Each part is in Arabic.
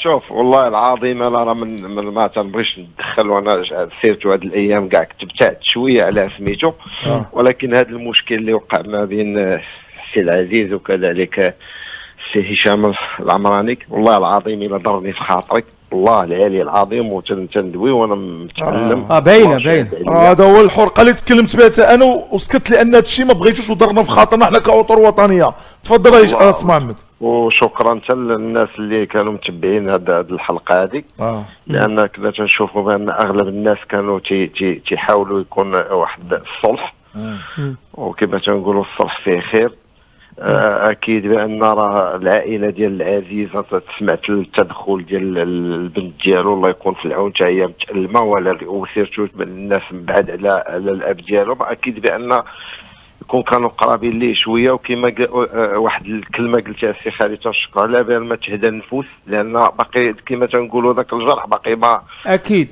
شوف والله العظيم انا راه من ما تنبغيش ندخل، وانا سيرتو هاد الايام كاع كنت ابتعدت شويه على سميتو. ولكن هذا المشكل اللي وقع ما بين السي العزيز وكذلك السي هشام العمراني، والله العظيم الا ضرني في خاطري، والله العلي العظيم، وتندوي وانا متعلم. باينه هذا هو الحرقه اللي تكلمت بها انا وسكت، لان هذا الشيء ما بغيتوش وضرنا في خاطرنا حنا كاطر وطنيه. تفضل يا اس محمد. وشكرا حتى للناس اللي كانوا متبعين هذه الحلقه هذه، لان كنا تنشوفوا بان اغلب الناس كانوا تيحاولوا يكون واحد الصلح، وكما تنقولوا الصلح فيه خير. اكيد بان راه العائله ديال العزيز سمعت التدخل ديال البنت ديالو، الله يكون في العون، حتى هي متالمه، وسيرتو الناس من بعد على الاب ديالو. اكيد بان يكون كانوا قرابين ليه شويه، وكما واحد الكلمه قلتها السي خالد تنشكر عليها، بان ما تهدى النفوس، لان باقي كما تنقولوا ذاك الجرح باقي ما اكيد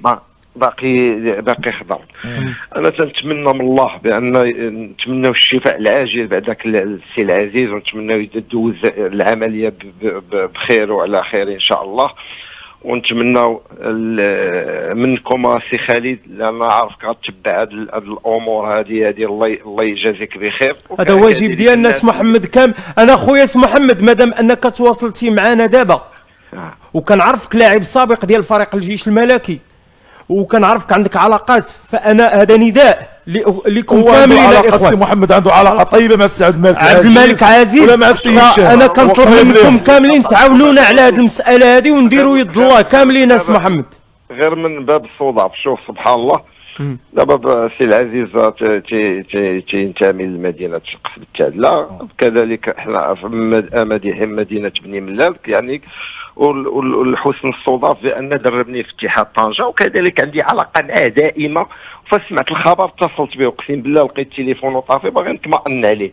باقي خضر. انا تنتمنى من الله بان نتمناو الشفاء العاجل بعد ذاك السي العزيز، ونتمناو يدوز العمليه بخير وعلى خير ان شاء الله. ونتمناو منكم السي خالد، لان عارفك غتتبع هاد الامور هذه الله يجازيك بخير. هذا واجب ديالنا سي محمد كامل. انا خويا سي محمد، مادام انك تواصلتي معنا دابا وكنعرفك لاعب سابق ديال فريق الجيش الملكي، وكنعرفك عندك علاقات، فانا هذا نداء لكم كاملين الاخوان. السي محمد عنده علاقه طيبه مع السي عبد الملك عزيز ولا مع السي هشام. انا كنطلب منكم كاملين تعاونونا على هذه المساله هذه، ونديروا يد الله كاملين اسي محمد. غير من باب الصدف، شوف سبحان الله، دابا السي العزيز تينتمي لمدينه شقف بالتعدله، كذلك احنا في مدينه بني ملال يعني. والحسن الصدف بان دربني في اتحاد طنجه، وكذلك عندي علاقه معاه دائمه. فسمعت الخبر اتصلت به، اقسم بالله لقيت تليفونه طافي باغي نطمئن عليه.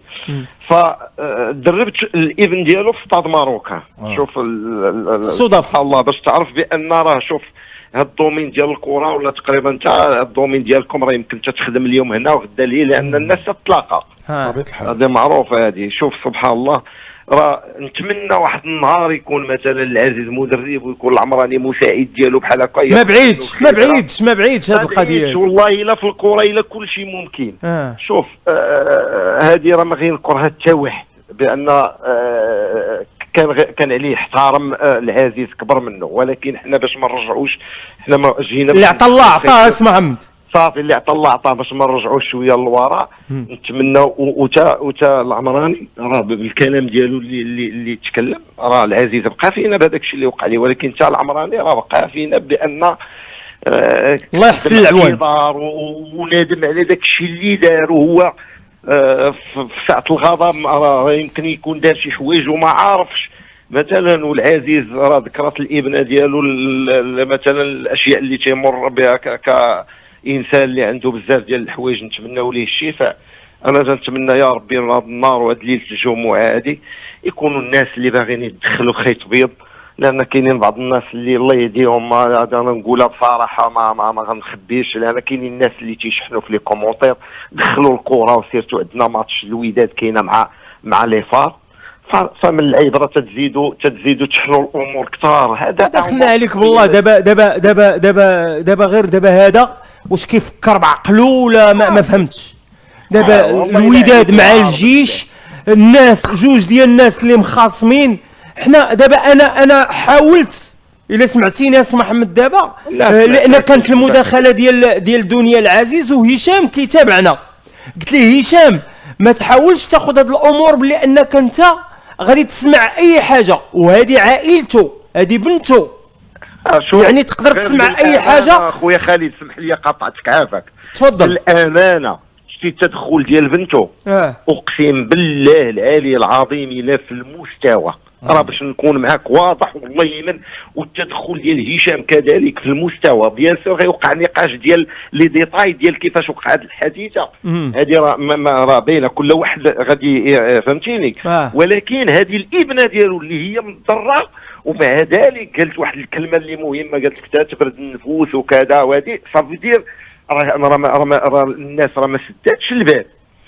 فدربت الابن ديالو في استاد ماروكان. شوف الصدف الله باش تعرف بان راه شوف هاد الدومين ديال الكره، ولا تقريبا انت الدومين ديالكم راه يمكن تخدم اليوم هنا وغدا ليه، لان الناس تتلاقى. طبيعه الحال هذه معروفه هذه. شوف سبحان الله، راه نتمنى واحد النهار يكون مثلا العزيز مدرب، ويكون العمراني مساعد ديالو بحال هكا. ما بعيدش هذه القضيه. والله الا في الكره الا كل شيء ممكن. شوف هذه راه ما غينكرها حتى واحد، بان كان عليه احترام العزيز كبر منه، ولكن حنا باش ما نرجعوش، حنا ما جينا اللي عطى الله عطاه اسمع محمد، صافي اللي عطى الله عطاه، باش ما نرجعوش شويه للوراء. نتمناو وتا العمراني راه بالكلام ديالو اللي تكلم، راه العزيز بقى فينا بهذاك الشيء اللي وقع ليه، ولكن تا العمراني راه بقى فينا بان الله يحسن العوان، ونادم على داك الشيء اللي دار. وهو في ساعه الغضب راه يمكن يكون دار شي حوايج وما عارفش مثلا. والعزيز راه ذكرت الابنه ديالو مثلا الاشياء اللي تيمر بها كانسان اللي عنده بزاف ديال الحوايج. نتمناو ليه الشفاء. انا تنتمنى يا ربي من هذا النهار وهاد ليله الجمعه هادي يكونوا الناس اللي باغيين يدخلوا خيط بيض، لان كاينين بعض الناس اللي الله يهديهم، انا نقولها بصراحه ما غنخبيش، لان كاينين الناس اللي تيشحنوا في لي كومونتير دخلوا الكره، وسيرتو عندنا ماتش الوداد كاينه مع لي فار. فمن العبره تزيدوا تشحنوا الامور كثار. هذا دخلنا عليك بالله. دابا غير دابا هذا واش كيفكر بعقلو ولا ما فهمتش. دابا الوداد مع الجيش، الناس جوج ديال الناس اللي مخاصمين. حنا دابا انا حاولت، الا سمعتيني يا محمد دابا، لان كانت المداخله ديال دنيا العزيز وهشام كيتابعنا. قلت ليه هشام ما تحاولش تاخذ هاد الامور بلي انك انت غادي تسمع اي حاجه، وهذه عائلته، هذه بنته، يعني تقدر تسمع اي حاجه. خويا خالد سمح لي قاطعتك، عافاك، تفضل. الامانه شتي التدخل ديال بنته، اقسم بالله العلي العظيم الا في المستوى، راه باش نكون معاك واضح والله من. والتدخل ديال هشام كذلك في المستوى. بيان سور غيوقع نقاش ديال لي ديتاي ديال كيفاش وقعت الحادثه هذه، راه باينه كل واحد غادي فهمتيني. ولكن هذه الابنه ديالو اللي هي مضره، ومع ذلك قالت واحد الكلمه اللي مهمه، قالت لك تبرد النفوس وكذا، وهذه صافي دير راه الناس راه ما سداتش الباب.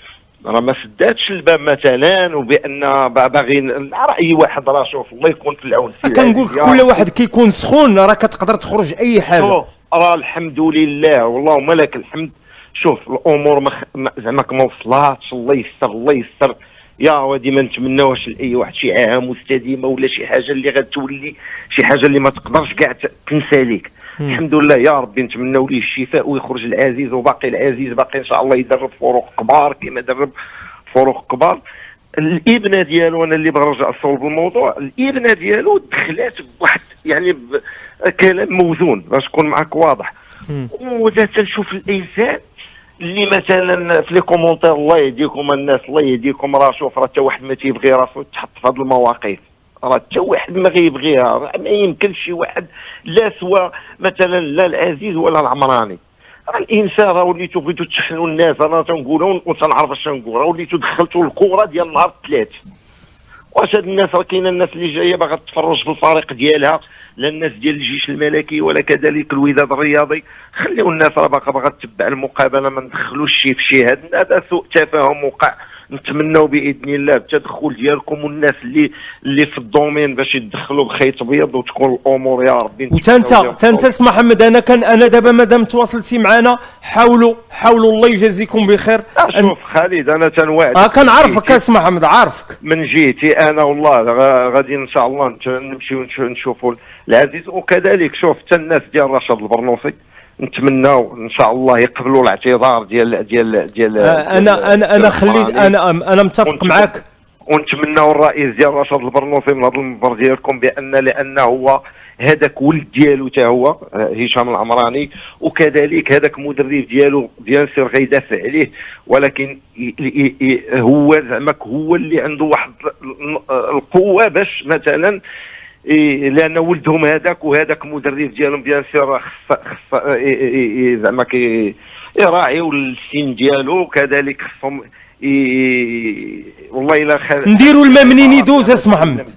راه ما سداتش الباب مثلا، وبان باغيين راه اي واحد راه شوف الله يكون في العون. كنقول لك كل واحد كيكون سخون راه كتقدر تخرج اي حاجه. راه الحمد لله واللهم لك الحمد. شوف الامور زعما ما وصلاتش، الله يستر الله يستر. يا ودي ما نتمناوش لاي واحد شي عاهه مستديمه ولا شي حاجه اللي غتولي شي حاجه اللي ما تقدرش كاع تنسى ليك. الحمد لله يا ربي نتمناو ليه الشفاء ويخرج العزيز، وباقي العزيز باقي ان شاء الله يدرب فروق كبار كما درب فروق كبار. الابنه ديالو انا اللي بغا نرجع لصلب الموضوع، الابنه ديالو دخلات بواحد يعني كلام موزون باش نكون معك واضح. وذات تنشوف الانسان اللي مثلا في لي كومونتير الله يهديكم الناس الله يهديكم، راه شوف راه حتى واحد ما تيبغي راسو يتحط في هذه المواقف، راه حتى واحد ما غيبغيها، ما يمكنش شي واحد لا سوا مثلا لا العزيز ولا العمراني. راه الانسان راه وليتو بغيتو تشحنوا الناس، انا تنقولوا وتنعرف اش نقول، راه وليتو دخلتوا الكره ديال نهار الثلاث. واش هاد الناس راه كاينه الناس اللي جايه باغا تتفرج في الفريق ديالها، لا الناس ديال الجيش الملكي ولا كذلك الوداد الرياضي، خليو الناس راه باغا تتبع المقابله، ما ندخلوش شي في شي. هذا سوء تفاهم وقع. نتمنوا باذن الله التدخل ديالكم والناس اللي في الدومين باش يدخلوا بخيط ابيض وتكون الامور يا ربي. وانت اسمع محمد، انا دابا مادام تواصلتي معنا حاولوا الله يجازيكم بخير. شوف خالد انا تنوعد كنعرفك اسمع محمد، عارفك من جهتي انا والله غادي ان شاء الله نمشيو نشوفوا العزيز، وكذلك شوف حتى الناس ديال رشاد البرنوسي نتمناو ان شاء الله يقبلوا الاعتذار ديال انا خليت انا متفق معك، ونتمناو الرئيس ديال رشاد البرنوسي من هذا المنبر ديالكم لانه هو هذاك ولد ديالو حتى هو هشام العمراني، وكذلك هذاك مدرب ديالو بيان سير غيدافع عليه، ولكن هو زعما هو اللي عنده واحد القوه باش مثلا لان ولدهم هذاك وهذاك مدرب ديالهم بيان سير خص زعما يراعيو السن ديالو، وكذلك خصهم والله الا نديروا الماء منين يدوز اسمع محمد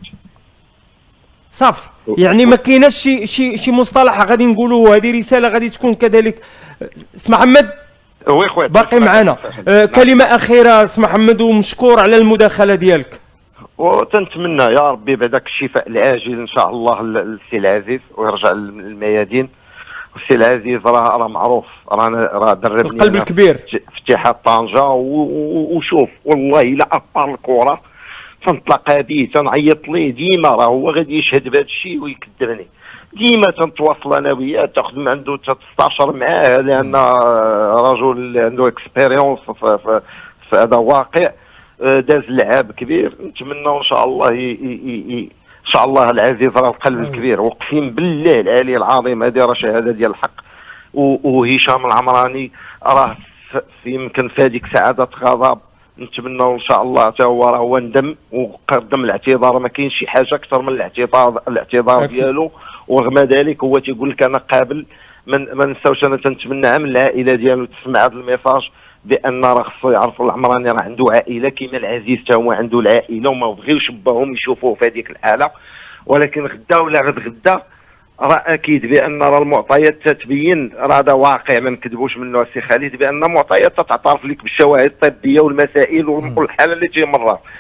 صافي. يعني ما كايناش شي مصطلح غادي نقولوا، هذه رساله غادي تكون كذلك. اسمع محمد وي خويا باقي معنا كلمه اخيره اسمع محمد، ومشكور على المداخله ديالك. وتنتمنى يا ربي بعداك الشفاء العاجل ان شاء الله للسي العزيز ويرجع للميادين. السي العزيز راه معروف، راه دربني القلب الكبير في اتحاد طنجه، وشوف والله الا ابار الكره تنتلاقى به تنعيط ليه ديما، راه هو غادي يشهد بهذا الشيء ويكذبني. ديما تنتواصل انا وياه، تاخذ من عنده تستشر معاه لان رجل عنده اكسبيريونس في هذا واقع، داز لعاب كبير. نتمنى ان شاء الله ان شاء الله العزيز راه القلب الكبير، وقسم بالله العلي العظيم هذه راه شهاده ديال الحق. وهشام العمراني راه يمكن في هذيك سعاده غضب، نتمنى ان شاء الله حتى هو راه ندم وقدم الاعتذار، ما كاينش شي حاجه اكثر من الاعتذار ديالو. ورغم ذلك هو تيقول لك انا قابل. ما نساوش انا تنتمنى من العائله ديالو تسمع هذا الميساج بان راه خصو يعرفوا العمراني راه عنده عائله كيما العزيز حتى هو عنده العائله، وما بغيوش باهم يشوفوه في هذيك الحاله. ولكن غدا ولا غدا راه اكيد بان راه المعطيات تتبين، راه هذا واقع ما نكذبوش منه السي خالد، بان معطيات تتعترف لك بالشواهد الطبيه والمسائل والحاله اللي تيمرها.